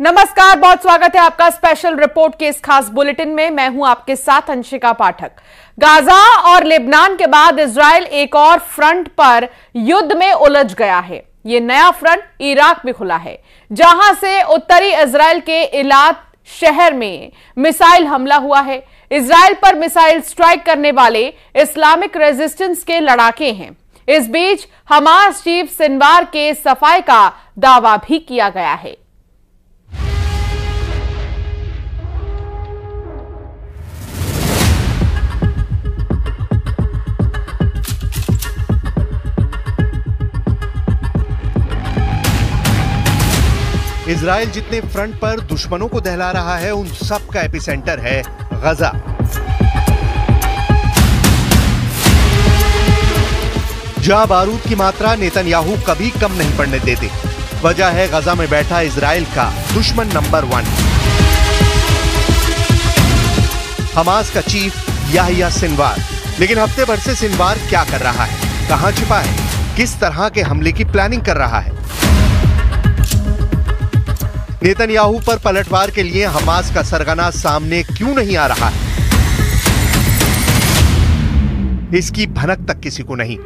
नमस्कार, बहुत स्वागत है आपका स्पेशल रिपोर्ट के इस खास बुलेटिन में। मैं हूं आपके साथ अंशिका पाठक। गाजा और लेबनान के बाद इजराइल एक और फ्रंट पर युद्ध में उलझ गया है। यह नया फ्रंट इराक में खुला है, जहां से उत्तरी इजराइल के इलात शहर में मिसाइल हमला हुआ है। इजराइल पर मिसाइल स्ट्राइक करने वाले इस्लामिक रेजिस्टेंस के लड़ाके हैं। इस बीच हमास चीफ सिनवार के सफाई का दावा भी किया गया है। इजराइल जितने फ्रंट पर दुश्मनों को दहला रहा है, उन सब का एपिसेंटर है गजा। जहां बारूद की मात्रा नेतन्याहू कभी कम नहीं पड़ने देते। वजह है गजा में बैठा इजराइल का दुश्मन नंबर 1, हमास का चीफ याहिया सिनवार। लेकिन हफ्ते भर से सिनवार क्या कर रहा है, कहां छिपा है, किस तरह के हमले की प्लानिंग कर रहा है? नेतन्याहू पर पलटवार के लिए हमास का सरगना सामने क्यों नहीं आ रहा है, इसकी भनक तक किसी को नहीं।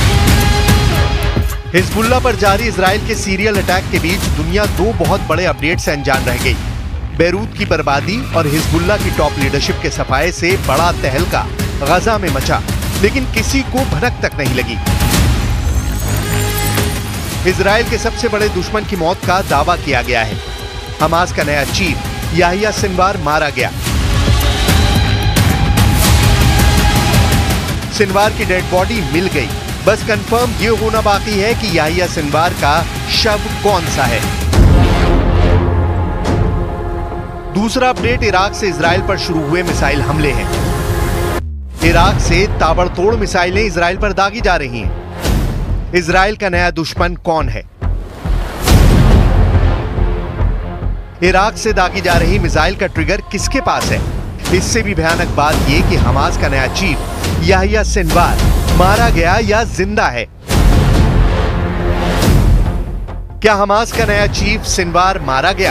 हिजबुल्लाह पर जारी इजराइल के सीरियल अटैक के बीच दुनिया दो बहुत बड़े अपडेट से अनजान रह गई। बेरूत की बर्बादी और हिजबुल्लाह की टॉप लीडरशिप के सफाये से बड़ा तहलका गजा में मचा, लेकिन किसी को भनक तक नहीं लगी। इजराइल के सबसे बड़े दुश्मन की मौत का दावा किया गया है। हमास का नया चीफ याहिया सिनवार मारा गया। सिनवार की डेड बॉडी मिल गई, बस कंफर्म ये होना बाकी है कि याहिया सिनवार का शव कौन सा है। दूसरा अपडेट इराक से इजराइल पर शुरू हुए मिसाइल हमले हैं। इराक से ताबड़तोड़ मिसाइलें इजराइल पर दागी जा रही हैं। इजराइल का नया दुश्मन कौन है? इराक से दागी जा रही मिसाइल का ट्रिगर किसके पास है? इससे भी भयानक बात यह कि हमास का नया चीफ याहिया सिनवार मारा गया या जिंदा है। क्या हमास का नया चीफ सिनवार मारा गया?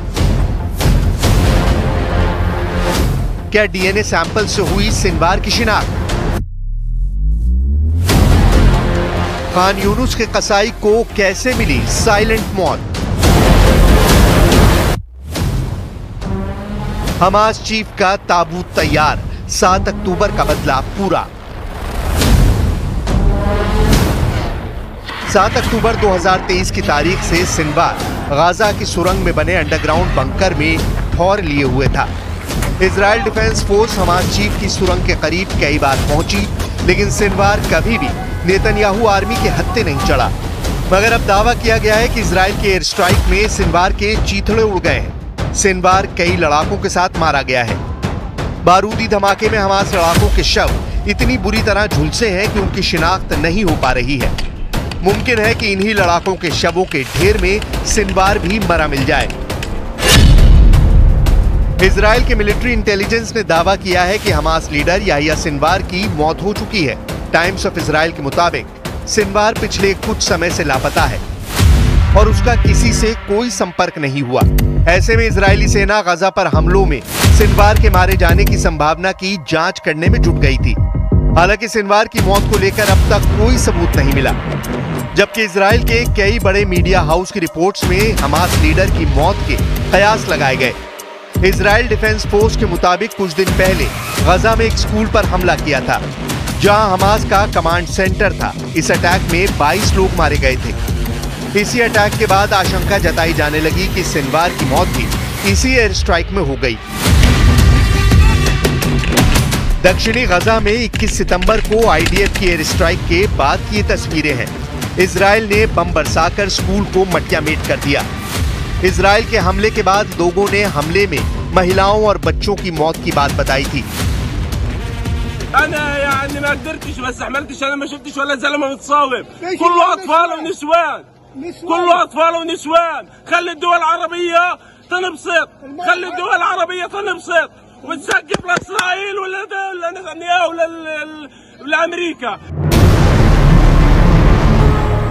क्या डीएनए सैंपल से हुई सिनवार की शिनाख्त? खान यूनुस के कसाई को कैसे मिली साइलेंट मौत? हमास चीफ का ताबूत तैयार, 7 अक्टूबर का बदला पूरा। 7 अक्टूबर 2023 की तारीख से सिनवार गाजा की सुरंग में बने अंडरग्राउंड बंकर में ठौर लिए हुए था। Israel defence force Hamas chief की सुरंग के करीब कई बार पहुंची, लेकिन सिनवार कभी भी नेतन्याहू आर्मी के हत्थे नहीं चढ़ा। मगर अब दावा किया गया है कि इजराइल के एयर स्ट्राइक में सिनवार के चीथड़े उड़ गए हैं। सिनवार कई लड़ाकों के साथ मारा गया है। बारूदी धमाके में हमास लड़ाकों के शव इतनी बुरी तरह झुलसे हैं कि उनकी शिनाख्त नहीं हो पा रही है। मुमकिन है कि इन्हीं लड़ाकों के शवों के ढेर में सिनवार भी मरा मिल जाए। इजराइल के मिलिट्री इंटेलिजेंस ने दावा किया है कि हमास लीडर याहिया सिनवार की मौत हो चुकी है। टाइम्स ऑफ इजराइल के मुताबिक सिनवार पिछले कुछ समय से लापता है और उसका किसी से कोई संपर्क नहीं हुआ। ऐसे में इजरायली सेना गजा पर हमलों में सिनवार के मारे जाने की संभावना की जांच करने में जुट गई थी। हालांकि सिनवार की मौत को लेकर अब तक कोई सबूत नहीं मिला, जबकि इजराइल के कई बड़े मीडिया हाउस की रिपोर्ट्स में हमास लीडर की मौत के कयास लगाए गए। इजराइल डिफेंस फोर्स के मुताबिक कुछ दिन पहले गजा में एक स्कूल पर हमला किया था, जहां हमास का कमांड सेंटर था। इस अटैक में 22 लोग मारे गए थे। इसी अटैक के बाद आशंका जताई जाने लगी कि सिनवार की मौत भी इसी एयर स्ट्राइक में हो गई। दक्षिणी गजा में 21 सितंबर को आईडीएफ की एयर स्ट्राइक के बाद की तस्वीरें हैं। इजराइल ने बम बरसाकर स्कूल को मटियामेट कर दिया। इजराइल के हमले के बाद लोगों ने हमले में महिलाओं और बच्चों की मौत की बात बताई थी। أنا يعني ما قدرتش ما استحملتش أنا ما شفتش ولا زلمة متصاوب كله أطفال ونسوان كله أطفال ونسوان خلي الدول العربية تنبسط خلي الدول العربية تنبسط وتسقف لإسرائيل ولا نتنياهو ولا أمريكا।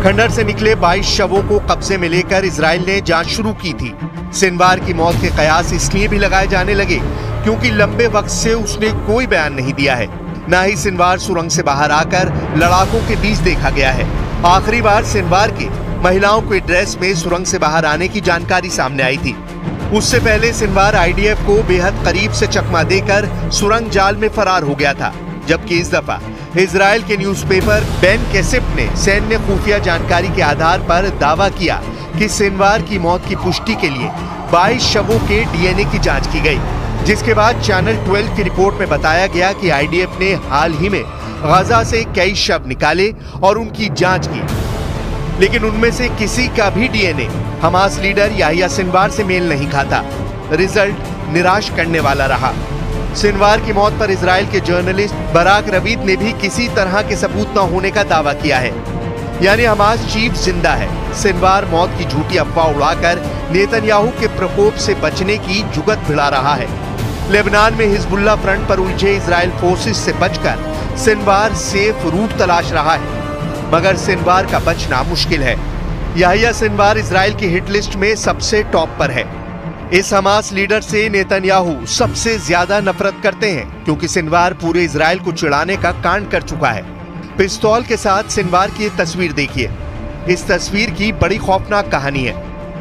खंडर से निकले 22 शवों को कब्जे में लेकर इजराइल ने जांच शुरू की थी। सिनवार की मौत के कयास इसलिए भी लगाए जाने लगे क्योंकि लंबे वक्त से उसने कोई बयान नहीं दिया है। न ही सिनवार सुरंग से बाहर आकर लड़ाकों के बीच देखा गया है। आखिरी बार सिनवार के महिलाओं के ड्रेस में सुरंग से बाहर आने की जानकारी सामने आई थी। उससे पहले सिनवार आईडीएफ को बेहद करीब से चकमा देकर सुरंग जाल में फरार हो गया था, जबकि इस दफा इजराइल के न्यूज़पेपर बेन केसिप ने सैन्य खुफिया जानकारी के आधार पर दावा किया कि सिनवार की मौत की पुष्टि के लिए 22 शवों के डीएनए की जांच की गई, जिसके बाद चैनल 12 की रिपोर्ट में बताया गया कि आईडीएफ ने हाल ही में गाजा से कई शव निकाले और उनकी जांच की, लेकिन उनमें से किसी का भी DNA Hamas leader Yahya Sinwar से मेल नहीं खाता। रिजल्ट निराश करने वाला रहा। सिनवार की मौत पर इजराइल के जर्नलिस्ट बराक रवीद ने भी किसी तरह के सबूत न होने का दावा किया है, यानी हमास चीफ जिंदा है। सिनवार मौत की झूठी अफवाह उड़ाकर नेतन्याहू के प्रकोप से बचने की जुगत भिड़ा रहा है। लेबनान में हिजबुल्लाह फ्रंट पर उलझे इजराइल फोर्सेस से बचकर सिनवार सेफ रूट तलाश रहा है, मगर सिनवार का बचना मुश्किल है। याहिया सिनवार इजराइल की हिट लिस्ट में सबसे टॉप पर है। इस हमास लीडर से नेतन्याहू सबसे ज्यादा नफरत करते हैं क्योंकि सिनवार पूरे इजराइल को चिढ़ाने का कांड कर चुका है। पिस्तौल के साथ सिनवार की तस्वीर देखिए। इस तस्वीर की बड़ी खौफनाक कहानी है।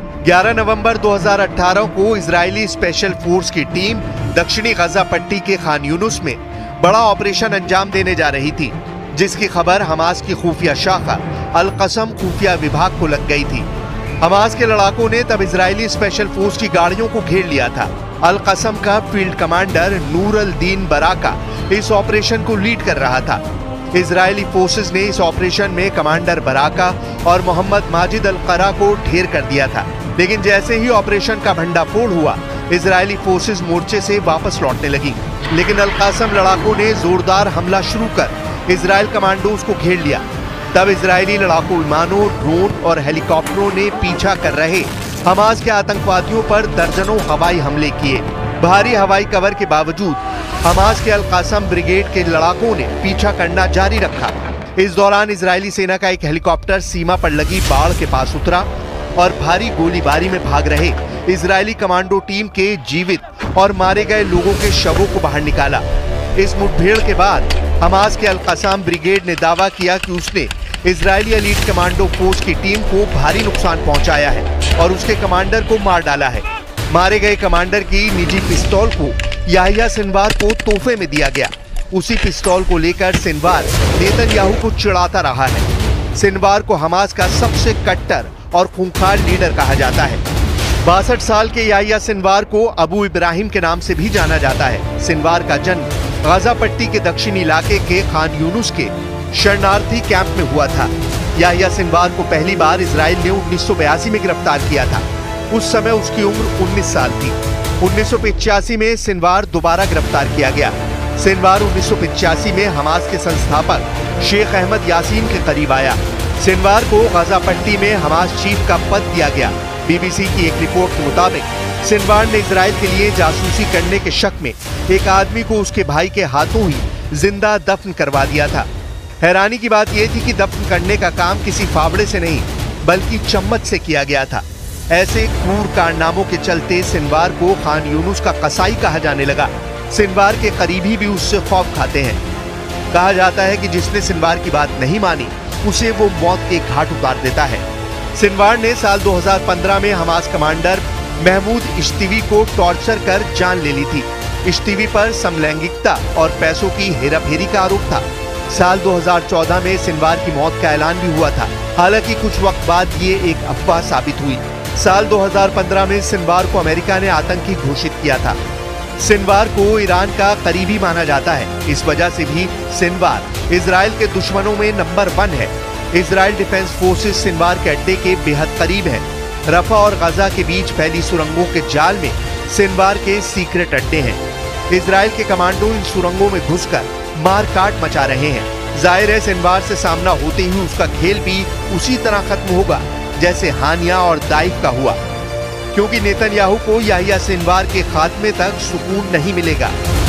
11 नवंबर 2018 को इजरायली स्पेशल फोर्स की टीम दक्षिणी गजा पट्टी के खान यूनुस में बड़ा ऑपरेशन अंजाम देने जा रही थी, जिसकी खबर हमास की खुफिया शाखा अल कसम खुफिया विभाग को लग गई थी। हमास के लड़ाकों ने तब इजरायली स्पेशल फोर्स की गाड़ियों को घेर लिया था। अल कसम का फील्ड कमांडर नूर अल दीन बराका इस ऑपरेशन को लीड कर रहा था। इजरायली फोर्सेस ने इस ऑपरेशन में कमांडर बराका और मोहम्मद माजिद अल करा को ढेर कर दिया था, लेकिन जैसे ही ऑपरेशन का भंडाफोड़ हुआ, इजरायली फोर्सेस मोर्चे से वापस लौटने लगी। लेकिन अल कासम लड़ाकों ने जोरदार हमला शुरू कर इजराइल कमांडोज को घेर लिया। तब इजरायली लड़ाकू विमानों, ड्रोन और हेलीकॉप्टरों ने पीछा कर रहे हमास के आतंकवादियों पर दर्जनों हवाई हमले किए। भारी हवाई कवर के बावजूद हमास के अल कासम ब्रिगेड के लड़ाकों ने पीछा करना जारी रखा। इस दौरान इजरायली सेना का एक हेलीकॉप्टर सीमा पर लगी बाढ़ के पास उतरा और भारी गोलीबारी में भाग रहे इजरायली कमांडो टीम के जीवित और मारे गए लोगों के शवों को बाहर निकाला। इस मुठभेड़ के बाद हमास के अल कासम ब्रिगेड ने दावा किया कि उसने इजरायली एलीट कमांडो फोर्स की टीम को भारी नुकसान पहुंचाया है और उसके कमांडर को मार डाला है। मारे गए कमांडर की निजी पिस्तौल को याहिया सिनवार को तोहफे में दिया गया। उसी पिस्तौल को लेकर सिनवार नेतन्याहू को चिढ़ाता रहा है। सिनवार को हमास का सबसे कट्टर और खूंखार लीडर कहा जाता है। 62 साल के याहिया सिनवार को अबू इब्राहिम के नाम से भी जाना जाता है। सिनवार का जन्म गाजा पट्टी के दक्षिणी इलाके के खान यूनुस के शरणार्थी कैंप में हुआ था। याहिया सिनवार को पहली बार इजराइल ने 1982 में गिरफ्तार किया था। उस समय उसकी उम्र 19 साल थी। 1985 में सिनवार दोबारा गिरफ्तार किया गया। सिनवार 1985 में हमास के संस्थापक शेख अहमद यासीन के करीब आया। सिनवार को गाजा पट्टी में हमास चीफ का पद दिया गया। बीबीसी की एक रिपोर्ट के मुताबिक सिनवार ने इजराइल के लिए जासूसी करने के शक में एक आदमी को उसके भाई के हाथों ही जिंदा दफन करवा दिया था। हैरानी की बात यह थी कि दफन करने का काम किसी फावड़े से नहीं बल्कि चम्मच से किया गया था। ऐसे क्रूर कारनामों के चलते सिनवार को खान यूनुस का कसाई कहा जाने लगा। सिनवार के करीबी भी उससे खौफ खाते हैं। कहा जाता है कि जिसने सिनवार की बात नहीं मानी उसे वो मौत के घाट उतार देता है। सिनवार ने साल 2015 में हमास कमांडर महमूद इश्तीवी को टॉर्चर कर जान ले ली थी। इश्तीवी पर समलैंगिकता और पैसों की हेराफेरी का आरोप था। साल 2014 में सिनवार की मौत का ऐलान भी हुआ था, हालांकि कुछ वक्त बाद ये एक अफवाह साबित हुई। साल 2015 में सिनवार को अमेरिका ने आतंकी घोषित किया था। सिनवार को ईरान का करीबी माना जाता है। इस वजह से भी सिनवार इजराइल के दुश्मनों में नंबर 1 है। इजराइल डिफेंस फोर्सेस सिनवार के अड्डे के बेहद करीब है। रफा और गाजा के बीच फैली सुरंगों के जाल में सिनवार के सीक्रेट अड्डे हैं। इजराइल के कमांडो इन सुरंगों में घुसकर मार काट मचा रहे हैं। जाहिर है सिनवार से सामना होते ही उसका खेल भी उसी तरह खत्म होगा जैसे हानिया और दाइफ का हुआ, क्योंकि नेतन्याहू को याहिया सिनवार के खात्मे तक सुकून नहीं मिलेगा।